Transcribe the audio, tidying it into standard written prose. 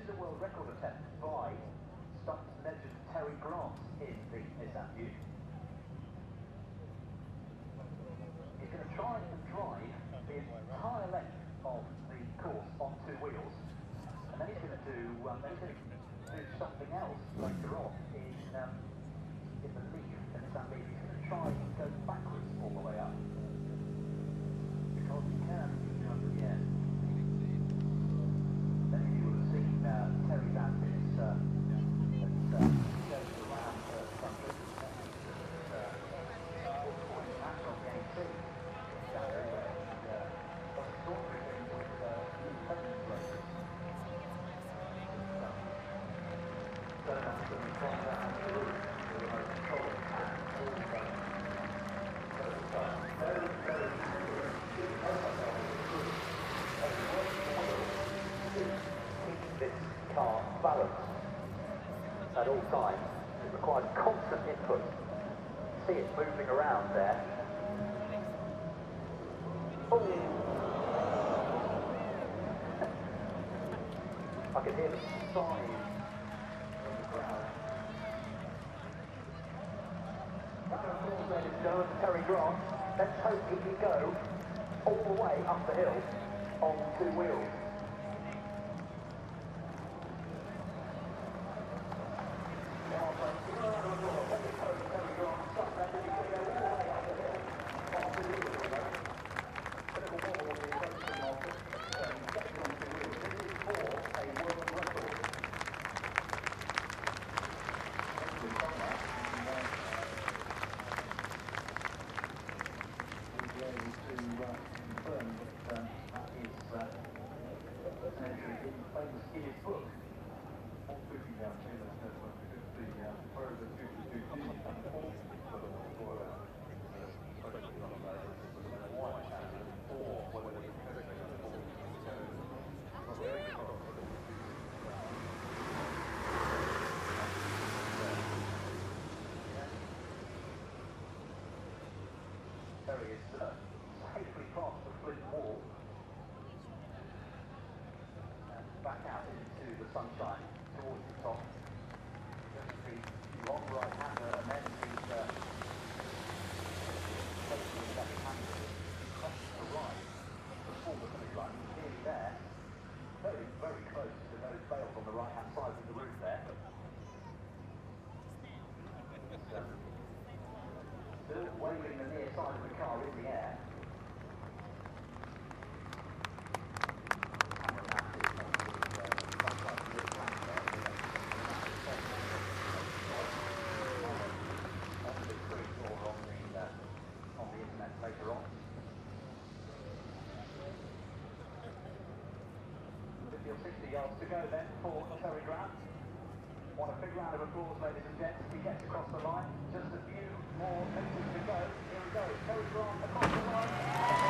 is a world record attempt by stunt legend Terry Grant in the Nissan View. He's going to try and drive the entire length of the course on two wheels, and then he's going to do something else later on in the Leaf, the Nissan Leaf. He's going to try and go backwards all the way up, because he can do under the air. Then if you would have seen Terry's antics that goes around the country, match on the AC in January, where he does extraordinary things with new payment places. So that's going to be quite a remote control and keep this car balanced at all times. It requires constant input. See it moving around there. Oh. I can hear the sighs from the crowd. Round of applause, ladies and gentlemen, for Terry Grant. Let's hope he can go all the way up the hill on two wheels. Terry is safely past the flint wall and back out into the sunshine towards the top. Just the long right-hander, and then the left-hander crosses the right before the finish line. Nearly there, very, very close to those bales on the right-hand side of the roof there. Still waving the near side of the car in the air. On the internet later on. 50 or 60 yards to go then for Terry Grant. Want a big round of applause, ladies and gents, as he gets across the line. Just a few more meters to go. Here we go. Terry Grant across the line.